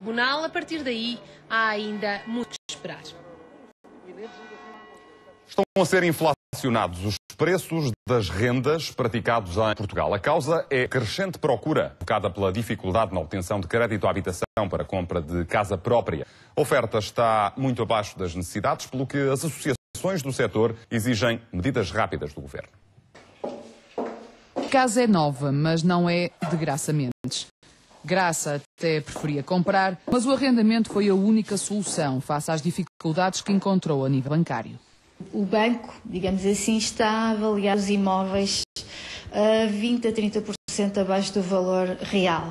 Tribunal. A partir daí, há ainda muito que esperar. Estão a ser inflacionados os preços das rendas praticados em Portugal. A causa é a crescente procura, provocada pela dificuldade na obtenção de crédito à habitação para a compra de casa própria. A oferta está muito abaixo das necessidades, pelo que as associações do setor exigem medidas rápidas do governo. A casa é nova, mas não é de Graça Mendes. Graça até preferia comprar, mas o arrendamento foi a única solução face às dificuldades que encontrou a nível bancário. O banco, digamos assim, está a avaliar os imóveis a 20% a 30% abaixo do valor real.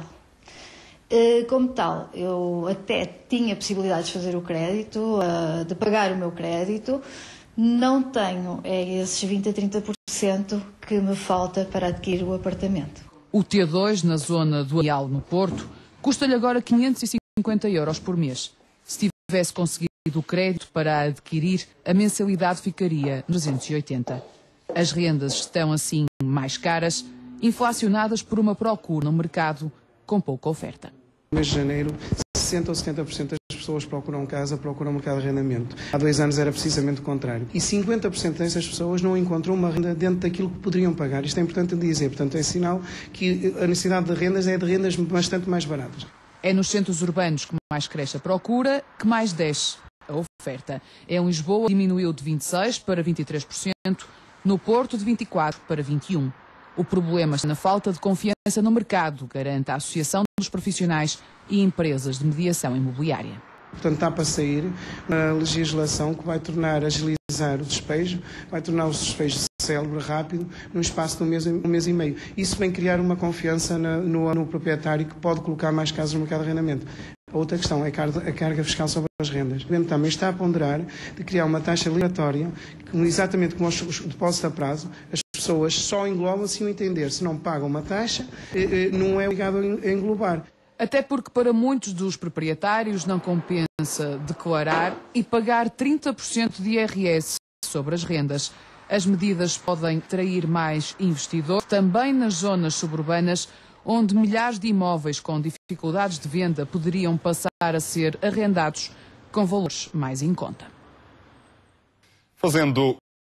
Como tal, eu até tinha possibilidade de fazer o crédito, de pagar o meu crédito. Não tenho esses 20% a 30% que me falta para adquirir o apartamento. O T2, na zona do Areal, no Porto, custa-lhe agora 550 euros por mês. Se tivesse conseguido o crédito para adquirir, a mensalidade ficaria 380. As rendas estão assim mais caras, inflacionadas por uma procura no mercado com pouca oferta. No mês de janeiro, 60% ou 70% das pessoas procuram casa, procuram mercado de arrendamento. Há 2 anos era precisamente o contrário. E 50% dessas pessoas não encontram uma renda dentro daquilo que poderiam pagar. Isto é importante dizer. Portanto, é sinal que a necessidade de rendas é de rendas bastante mais baratas. É nos centros urbanos que mais cresce a procura, que mais desce a oferta. Em Lisboa diminuiu de 26% para 23%, no Porto de 24% para 21%. O problema está na falta de confiança no mercado, garante a Associação dos Profissionais e Empresas de Mediação Imobiliária. Portanto, está para sair uma legislação que vai tornar, agilizar o despejo, vai tornar os despejos célebre, rápido, num espaço de um mês e meio. Isso vem criar uma confiança no proprietário que pode colocar mais casas no mercado de arrendamento. A outra questão é a carga fiscal sobre as rendas. O governo também está a ponderar de criar uma taxa liberatória, exatamente como os depósitos a prazo, as pessoas só englobam se o entender. Se não pagam uma taxa, não é obrigado a englobar. Até porque para muitos dos proprietários não compensa declarar e pagar 30% de IRS sobre as rendas. As medidas podem atrair mais investidores, também nas zonas suburbanas, onde milhares de imóveis com dificuldades de venda poderiam passar a ser arrendados com valores mais em conta. Fazendo